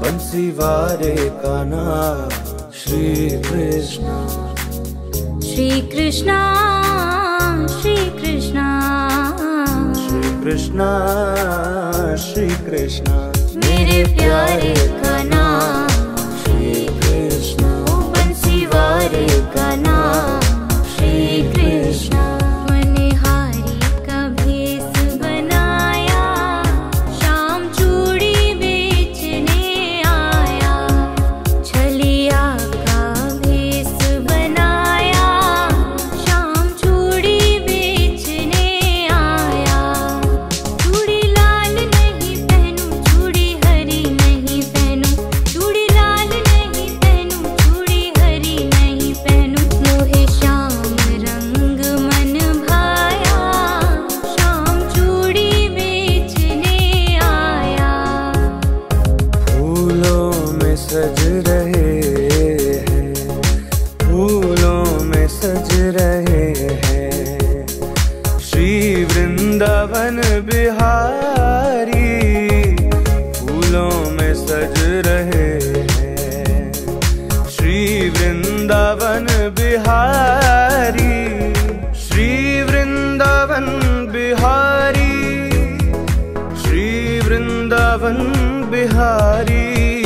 बंसी वारे का नाम श्री कृष्णा। श्री कृष्णा श्री कृष्णा श्री कृष्णा श्री कृष्णा मेरे प्यारे का नाम श्री कृष्णा। बंसी वारे का नाम श्री कृष्णा। मनिहारी का भेष बनाया, शाम चूड़ी बेचने आया। छलिया का भेष बनाया, शाम चूड़ी बेचने आया। चूड़ी लाल नहीं पहनूं, चूड़ी हरी नहीं पहनूं। चूड़ी लाल नहीं पहनूं, चूड़ी हरी नहीं पहनूं। मोहे श्याम रंग मन भाया, शाम चूड़ी बेचने आया। फूलों में सज रहे हैं, फूलों में सज रहे हैं श्री वृंदावन बिहारी। फूलों में सज रहे हैं श्री वृंदावन बिहारी। श्री वृंदावन बिहारी, श्री वृंदावन बिहारी।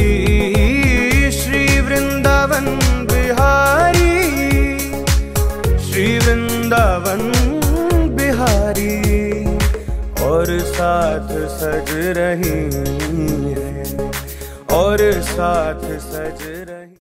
श्री वृंदावन बिहारी, श्री वृंदावन बिहारी। और साथ सज रही है, और साथ सज रही।